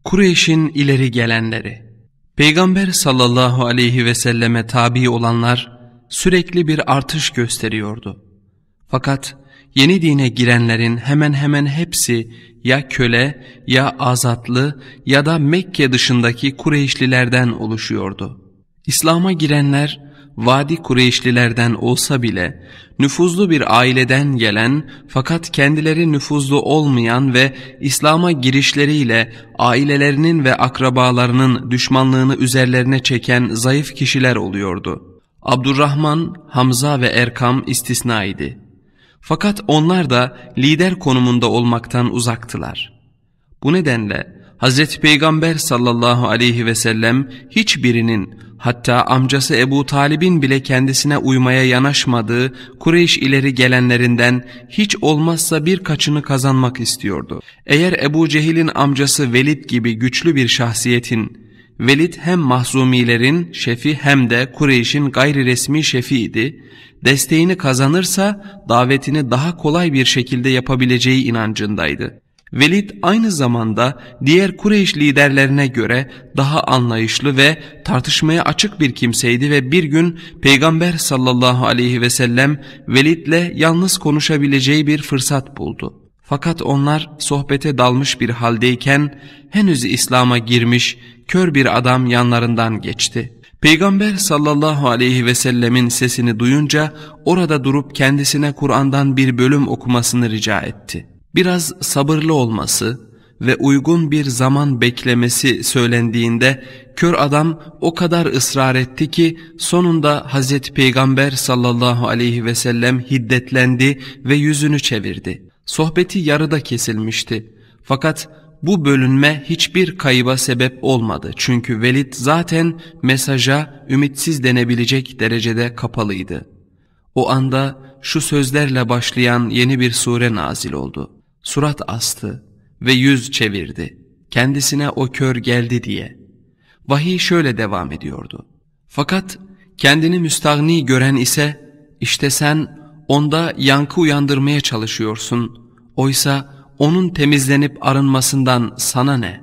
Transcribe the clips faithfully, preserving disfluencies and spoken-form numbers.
Kureyş'in ileri gelenleri. Peygamber sallallahu aleyhi ve selleme tabi olanlar sürekli bir artış gösteriyordu. Fakat yeni dine girenlerin hemen hemen hepsi ya köle ya azatlı ya da Mekke dışındaki Kureyşlilerden oluşuyordu. İslam'a girenler Vadi Kureyşlilerden olsa bile nüfuzlu bir aileden gelen fakat kendileri nüfuzlu olmayan ve İslam'a girişleriyle ailelerinin ve akrabalarının düşmanlığını üzerlerine çeken zayıf kişiler oluyordu. Abdurrahman, Hamza ve Erkam istisnaydı. Fakat onlar da lider konumunda olmaktan uzaktılar. Bu nedenle Hazreti Peygamber sallallahu aleyhi ve sellem hiçbirinin, hatta amcası Ebu Talib'in bile kendisine uymaya yanaşmadığı Kureyş ileri gelenlerinden hiç olmazsa birkaçını kazanmak istiyordu. Eğer Ebu Cehil'in amcası Velid gibi güçlü bir şahsiyetin, Velid hem Mahzumilerin şefi hem de Kureyş'in gayri resmi şefiydi, desteğini kazanırsa davetini daha kolay bir şekilde yapabileceği inancındaydı. Velid aynı zamanda diğer Kureyş liderlerine göre daha anlayışlı ve tartışmaya açık bir kimseydi ve bir gün Peygamber sallallahu aleyhi ve sellem Velid'le yalnız konuşabileceği bir fırsat buldu. Fakat onlar sohbete dalmış bir haldeyken henüz İslam'a girmiş kör bir adam yanlarından geçti. Peygamber sallallahu aleyhi ve sellemin sesini duyunca orada durup kendisine Kur'an'dan bir bölüm okumasını rica etti. Biraz sabırlı olması ve uygun bir zaman beklemesi söylendiğinde kör adam o kadar ısrar etti ki sonunda Hazreti Peygamber sallallahu aleyhi ve sellem hiddetlendi ve yüzünü çevirdi. Sohbeti yarıda kesilmişti. Fakat bu bölünme hiçbir kayıba sebep olmadı. Çünkü Velid zaten mesaja ümitsiz denebilecek derecede kapalıydı. O anda şu sözlerle başlayan yeni bir sure nazil oldu. Surat astı ve yüz çevirdi. Kendisine o kör geldi diye. Vahiy şöyle devam ediyordu. Fakat kendini müstahni gören ise işte sen onda yankı uyandırmaya çalışıyorsun. Oysa onun temizlenip arınmasından sana ne?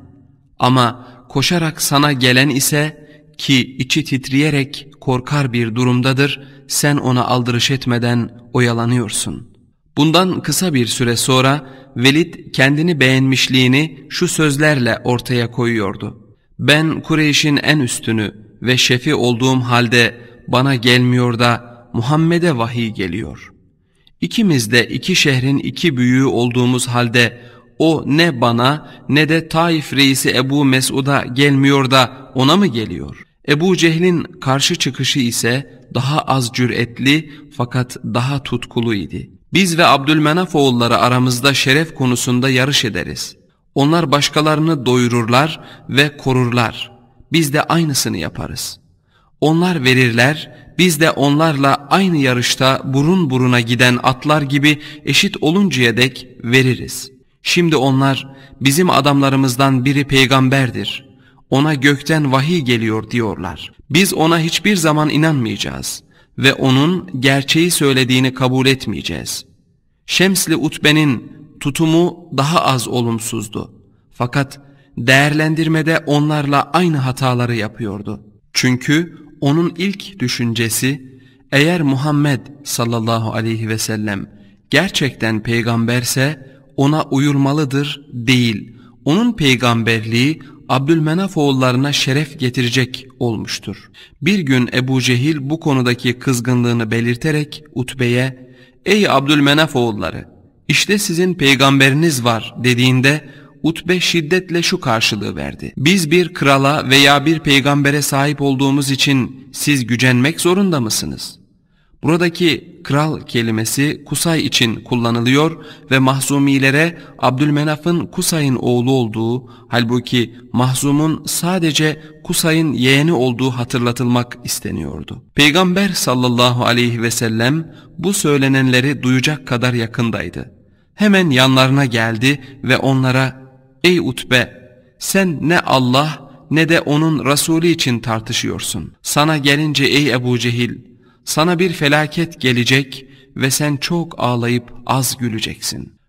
Ama koşarak sana gelen ise ki içi titreyerek korkar bir durumdadır, sen ona aldırış etmeden oyalanıyorsun. Bundan kısa bir süre sonra Velid kendini beğenmişliğini şu sözlerle ortaya koyuyordu. Ben Kureyş'in en üstünü ve şefi olduğum halde bana gelmiyor da Muhammed'e vahiy geliyor. İkimiz de iki şehrin iki büyüğü olduğumuz halde o ne bana ne de Taif reisi Ebu Mesud'a gelmiyor da ona mı geliyor? Ebu Cehil'in karşı çıkışı ise daha az cüretli fakat daha tutkulu idi. Biz ve Abdülmenaf oğulları aramızda şeref konusunda yarış ederiz. Onlar başkalarını doyururlar ve korurlar. Biz de aynısını yaparız. Onlar verirler, biz de onlarla aynı yarışta burun buruna giden atlar gibi eşit oluncaya dek veririz. Şimdi onlar bizim adamlarımızdan biri peygamberdir. Ona gökten vahiy geliyor diyorlar. Biz ona hiçbir zaman inanmayacağız ve onun gerçeği söylediğini kabul etmeyeceğiz. Şemsli Utbe'nin tutumu daha az olumsuzdu. Fakat değerlendirmede onlarla aynı hataları yapıyordu. Çünkü onun ilk düşüncesi eğer Muhammed sallallahu aleyhi ve sellem gerçekten peygamberse ona uyulmalıdır değil. Onun peygamberliği Abdülmenaf oğullarına şeref getirecek olmuştur. Bir gün Ebu Cehil bu konudaki kızgınlığını belirterek Utbe'ye "Ey Abdülmenaf oğulları, işte sizin peygamberiniz var" dediğinde Utbe şiddetle şu karşılığı verdi. Biz bir krala veya bir peygambere sahip olduğumuz için siz gücenmek zorunda mısınız? Buradaki kral kelimesi Kusay için kullanılıyor ve Mahzumilere Abdülmenaf'ın Kusay'ın oğlu olduğu, halbuki Mahzum'un sadece Kusay'ın yeğeni olduğu hatırlatılmak isteniyordu. Peygamber sallallahu aleyhi ve sellem bu söylenenleri duyacak kadar yakındaydı. Hemen yanlarına geldi ve onlara "Ey Utbe, sen ne Allah ne de onun Resulü için tartışıyorsun. Sana gelince ey Ebu Cehil, sana bir felaket gelecek ve sen çok ağlayıp az güleceksin.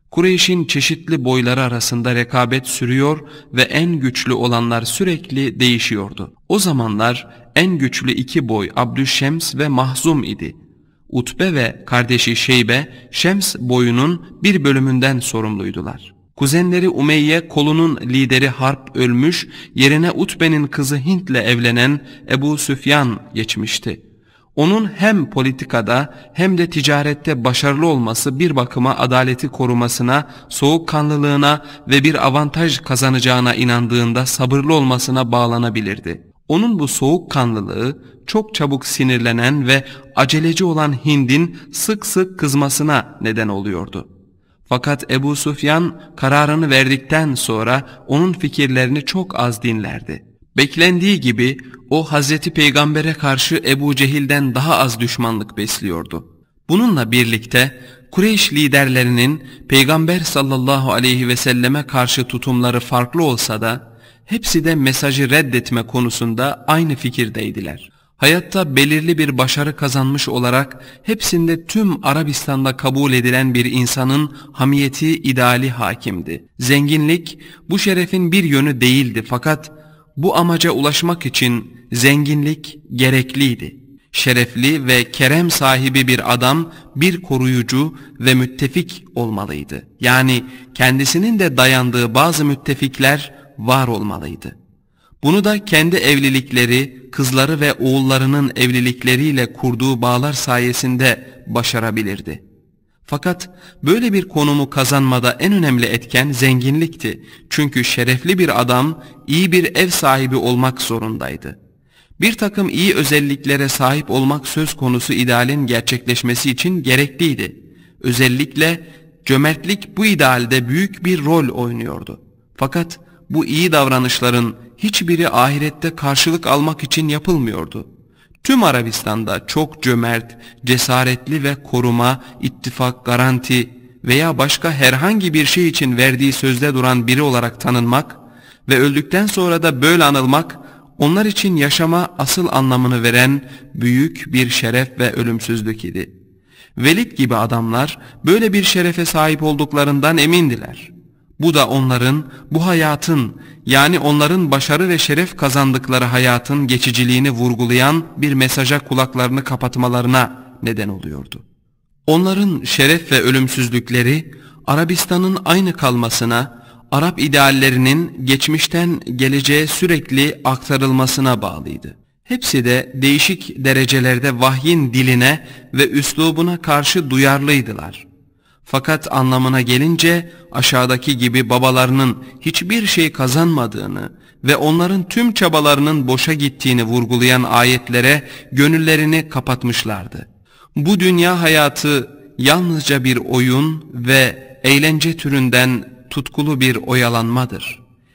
Kureyş'in çeşitli boyları arasında rekabet sürüyor ve en güçlü olanlar sürekli değişiyordu. O zamanlar en güçlü iki boy Abdüşşems ve Mahzum idi. Utbe ve kardeşi Şeybe, Şems boyunun bir bölümünden sorumluydular. Kuzenleri Umeyye kolunun lideri Harp ölmüş, yerine Utbe'nin kızı Hint'le evlenen Ebu Süfyan geçmişti. Onun hem politikada hem de ticarette başarılı olması bir bakıma adaleti korumasına, soğukkanlılığına ve bir avantaj kazanacağına inandığında sabırlı olmasına bağlanabilirdi. Onun bu soğukkanlılığı çok çabuk sinirlenen ve aceleci olan Hind'in sık sık kızmasına neden oluyordu. Fakat Ebu Süfyan kararını verdikten sonra onun fikirlerini çok az dinlerdi. Beklendiği gibi o Hazreti Peygamber'e karşı Ebu Cehil'den daha az düşmanlık besliyordu. Bununla birlikte Kureyş liderlerinin Peygamber sallallahu aleyhi ve selleme karşı tutumları farklı olsa da hepsi de mesajı reddetme konusunda aynı fikirdeydiler. Hayatta belirli bir başarı kazanmış olarak hepsinde tüm Arabistan'da kabul edilen bir insanın hamiyeti ideali hakimdi. Zenginlik bu şerefin bir yönü değildi, fakat bu amaca ulaşmak için zenginlik gerekliydi. Şerefli ve kerem sahibi bir adam bir koruyucu ve müttefik olmalıydı. Yani kendisinin de dayandığı bazı müttefikler var olmalıydı. Bunu da kendi evlilikleri, kızları ve oğullarının evlilikleriyle kurduğu bağlar sayesinde başarabilirdi. Fakat böyle bir konumu kazanmada en önemli etken zenginlikti. Çünkü şerefli bir adam iyi bir ev sahibi olmak zorundaydı. Bir takım iyi özelliklere sahip olmak söz konusu idealin gerçekleşmesi için gerekliydi. Özellikle cömertlik bu idealde büyük bir rol oynuyordu. Fakat bu iyi davranışların hiçbiri ahirette karşılık almak için yapılmıyordu. Tüm Arabistan'da çok cömert, cesaretli ve koruma, ittifak, garanti veya başka herhangi bir şey için verdiği sözde duran biri olarak tanınmak ve öldükten sonra da böyle anılmak, onlar için yaşama asıl anlamını veren büyük bir şeref ve ölümsüzlük idi. Velid gibi adamlar böyle bir şerefe sahip olduklarından emindiler. Bu da onların bu hayatın, yani onların başarı ve şeref kazandıkları hayatın geçiciliğini vurgulayan bir mesaja kulaklarını kapatmalarına neden oluyordu. Onların şeref ve ölümsüzlükleri Arabistan'ın aynı kalmasına, Arap ideallerinin geçmişten geleceğe sürekli aktarılmasına bağlıydı. Hepsi de değişik derecelerde vahyin diline ve üslubuna karşı duyarlıydılar. Fakat anlamına gelince aşağıdaki gibi babalarının hiçbir şey kazanmadığını ve onların tüm çabalarının boşa gittiğini vurgulayan ayetlere gönüllerini kapatmışlardı. Bu dünya hayatı yalnızca bir oyun ve eğlence türünden tutkulu bir oyalanmadır.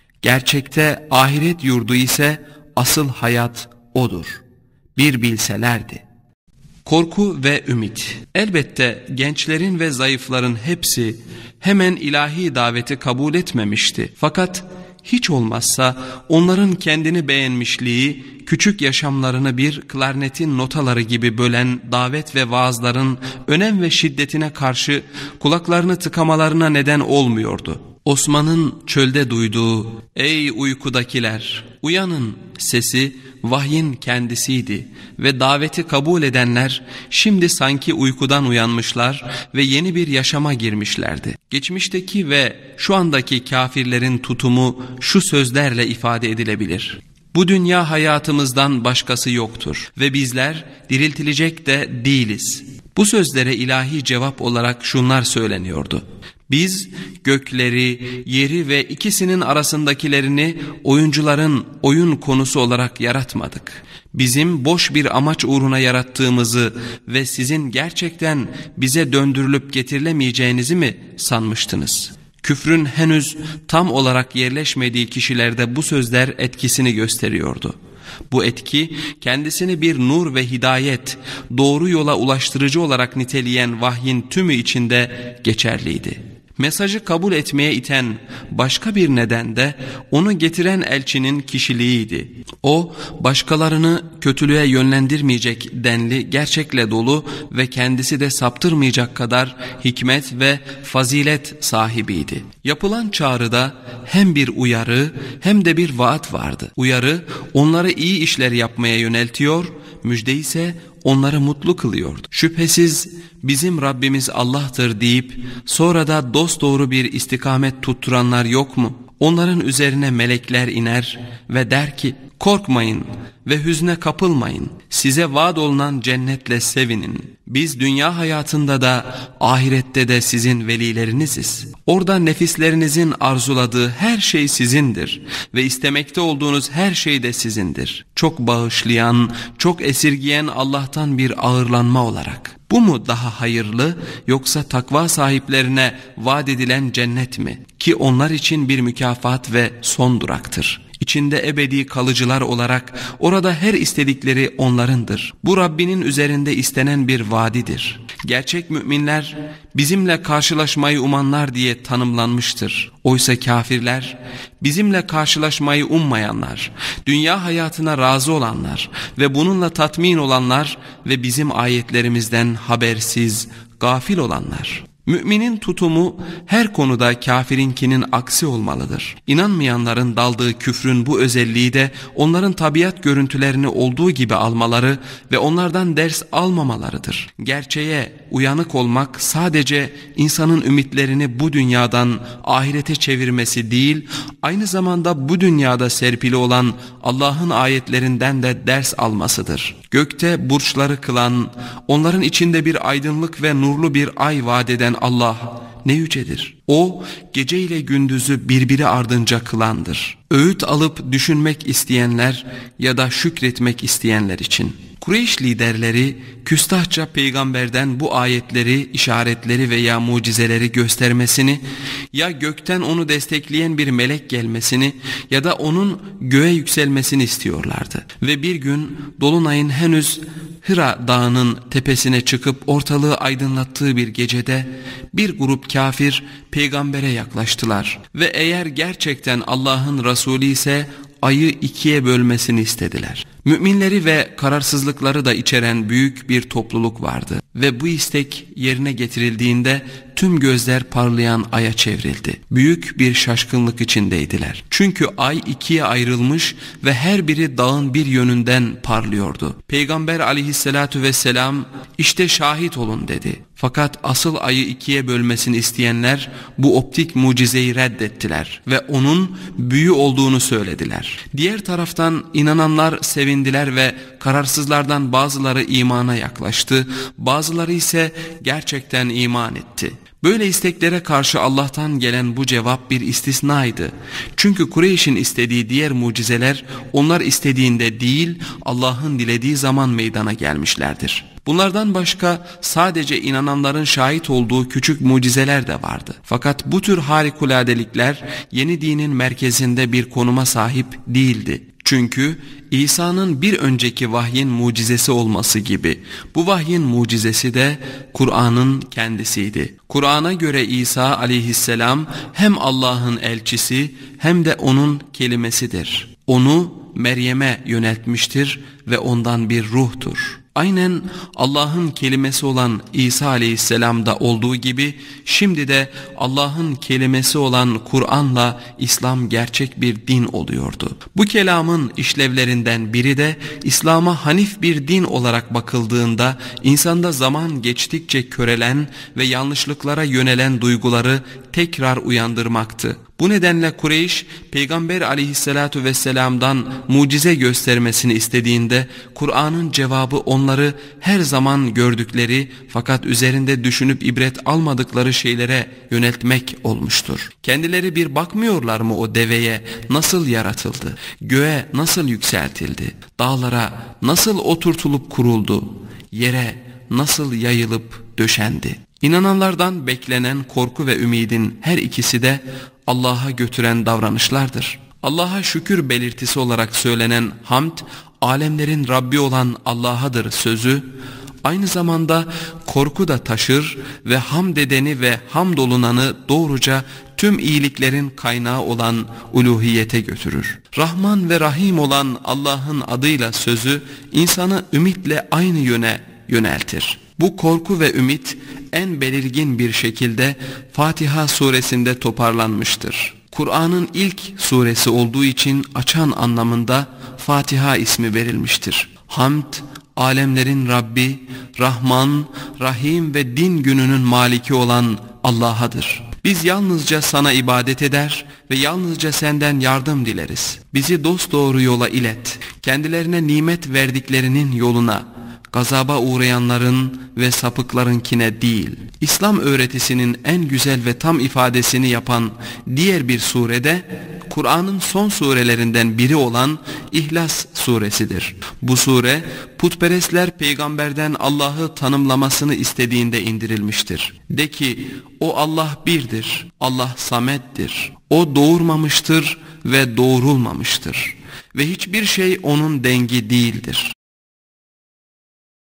Gerçekte ahiret yurdu ise asıl hayat odur. Bir bilselerdi. Korku ve ümit. Elbette gençlerin ve zayıfların hepsi hemen ilahi daveti kabul etmemişti. Fakat hiç olmazsa onların kendini beğenmişliği, küçük yaşamlarını bir klarnetin notaları gibi bölen davet ve vaazların önem ve şiddetine karşı kulaklarını tıkamalarına neden olmuyordu. Osman'ın çölde duyduğu "Ey uykudakiler, uyanın" sesi vahyin kendisiydi ve daveti kabul edenler şimdi sanki uykudan uyanmışlar ve yeni bir yaşama girmişlerdi. Geçmişteki ve şu andaki kafirlerin tutumu şu sözlerle ifade edilebilir: Bu dünya hayatımızdan başkası yoktur ve bizler diriltilecek de değiliz. Bu sözlere ilahi cevap olarak şunlar söyleniyordu: Biz gökleri, yeri ve ikisinin arasındakilerini oyuncuların oyun konusu olarak yaratmadık. Bizim boş bir amaç uğruna yarattığımızı ve sizin gerçekten bize döndürülüp getirilemeyeceğinizi mi sanmıştınız? Küfrün henüz tam olarak yerleşmediği kişilerde bu sözler etkisini gösteriyordu. Bu etki kendisini bir nur ve hidayet, doğru yola ulaştırıcı olarak niteleyen vahyin tümü içinde geçerliydi. Mesajı kabul etmeye iten başka bir neden de onu getiren elçinin kişiliğiydi. O, başkalarını kötülüğe yönlendirmeyecek denli gerçekle dolu ve kendisi de saptırmayacak kadar hikmet ve fazilet sahibiydi. Yapılan çağrıda hem bir uyarı hem de bir vaat vardı. Uyarı onları iyi işler yapmaya yöneltiyor, müjde ise onları mutlu kılıyordu. Şüphesiz bizim Rabbimiz Allah'tır deyip sonra da dosdoğru bir istikamet tutturanlar yok mu? Onların üzerine melekler iner ve der ki, korkmayın ve hüzne kapılmayın. Size vaat olunan cennetle sevinin. Biz dünya hayatında da ahirette de sizin velileriniziz. Orada nefislerinizin arzuladığı her şey sizindir ve istemekte olduğunuz her şey de sizindir. Çok bağışlayan, çok esirgiyen Allah'tan bir ağırlanma olarak. Bu mu daha hayırlı, yoksa takva sahiplerine vaat edilen cennet mi? Ki onlar için bir mükafat ve son duraktır. İçinde ebedi kalıcılar olarak orada her istedikleri onlarındır. Bu Rabbinin üzerinde istenen bir vaadidir. Gerçek müminler bizimle karşılaşmayı umanlar diye tanımlanmıştır. Oysa kafirler bizimle karşılaşmayı ummayanlar, dünya hayatına razı olanlar ve bununla tatmin olanlar ve bizim ayetlerimizden habersiz, gafil olanlar. Müminin tutumu her konuda kafirinkinin aksi olmalıdır. İnanmayanların daldığı küfrün bu özelliği de onların tabiat görüntülerini olduğu gibi almaları ve onlardan ders almamalarıdır. Gerçeğe uyanık olmak sadece insanın ümitlerini bu dünyadan ahirete çevirmesi değil, aynı zamanda bu dünyada serpili olan Allah'ın ayetlerinden de ders almasıdır. Gökte burçları kılan, onların içinde bir aydınlık ve nurlu bir ay vaat eden Allah ne yücedir. O gece ile gündüzü birbiri ardınca kılandır. Öğüt alıp düşünmek isteyenler ya da şükretmek isteyenler için. Kureyş liderleri küstahça peygamberden bu ayetleri, işaretleri veya mucizeleri göstermesini, ya gökten onu destekleyen bir melek gelmesini ya da onun göğe yükselmesini istiyorlardı. Ve bir gün dolunayın henüz Hira dağının tepesine çıkıp ortalığı aydınlattığı bir gecede bir grup kafir peygambere yaklaştılar ve eğer gerçekten Allah'ın Resulü ise ayı ikiye bölmesini istediler. Müminleri ve kararsızlıkları da içeren büyük bir topluluk vardı ve bu istek yerine getirildiğinde tüm gözler parlayan aya çevrildi. Büyük bir şaşkınlık içindeydiler. Çünkü ay ikiye ayrılmış ve her biri dağın bir yönünden parlıyordu. Peygamber aleyhissalatu vesselam işte şahit olun dedi. Fakat asıl ayı ikiye bölmesini isteyenler bu optik mucizeyi reddettiler ve onun büyü olduğunu söylediler. Diğer taraftan inananlar sevindiler ve kararsızlardan bazıları imana yaklaştı, bazıları ise gerçekten iman etti. Böyle isteklere karşı Allah'tan gelen bu cevap bir istisnaydı. Çünkü Kureyş'in istediği diğer mucizeler onlar istediğinde değil, Allah'ın dilediği zaman meydana gelmişlerdir. Bunlardan başka sadece inananların şahit olduğu küçük mucizeler de vardı. Fakat bu tür harikuladelikler yeni dinin merkezinde bir konuma sahip değildi. Çünkü İsa'nın bir önceki vahyin mucizesi olması gibi bu vahyin mucizesi de Kur'an'ın kendisiydi. Kur'an'a göre İsa aleyhisselam hem Allah'ın elçisi hem de onun kelimesidir. Onu Meryem'e yöneltmiştir ve ondan bir ruhtur. Aynen Allah'ın kelimesi olan İsa aleyhisselamda olduğu gibi şimdi de Allah'ın kelimesi olan Kur'an'la İslam gerçek bir din oluyordu. Bu kelamın işlevlerinden biri de İslam'a hanif bir din olarak bakıldığında insanda zaman geçtikçe körelen ve yanlışlıklara yönelen duyguları tekrar uyandırmaktı. Bu nedenle Kureyş Peygamber aleyhissalatu vesselam'dan mucize göstermesini istediğinde Kur'an'ın cevabı onları her zaman gördükleri fakat üzerinde düşünüp ibret almadıkları şeylere yöneltmek olmuştur. Kendileri bir bakmıyorlar mı o deveye nasıl yaratıldı, göğe nasıl yükseltildi, dağlara nasıl oturtulup kuruldu, yere nasıl yayılıp döşendi. İnananlardan beklenen korku ve ümidin her ikisi de Allah'a götüren davranışlardır. Allah'a şükür belirtisi olarak söylenen hamd, alemlerin Rabbi olan Allah'adır sözü, Aynı zamanda korku da taşır ve hamd edeni ve hamdolunanı doğruca tüm iyiliklerin kaynağı olan uluhiyete götürür. Rahman ve Rahim olan Allah'ın adıyla sözü insanı ümitle aynı yöne yöneltir. Bu korku ve ümit en belirgin bir şekilde Fatiha suresinde toparlanmıştır. Kur'an'ın ilk suresi olduğu için açan anlamında Fatiha ismi verilmiştir. Hamd, alemlerin Rabbi, Rahman, Rahim ve din gününün maliki olan Allah'adır. Biz yalnızca sana ibadet eder ve yalnızca senden yardım dileriz. Bizi dosdoğru yola ilet. Kendilerine nimet verdiklerinin yoluna, gazaba uğrayanların ve sapıklarınkine değil. İslam öğretisinin en güzel ve tam ifadesini yapan diğer bir surede, Kur'an'ın son surelerinden biri olan İhlas suresidir. Bu sure, putperestler peygamberden Allah'ı tanımlamasını istediğinde indirilmiştir. De ki, o Allah birdir, Allah samettir. O doğurmamıştır ve doğurulmamıştır. Ve hiçbir şey onun dengi değildir.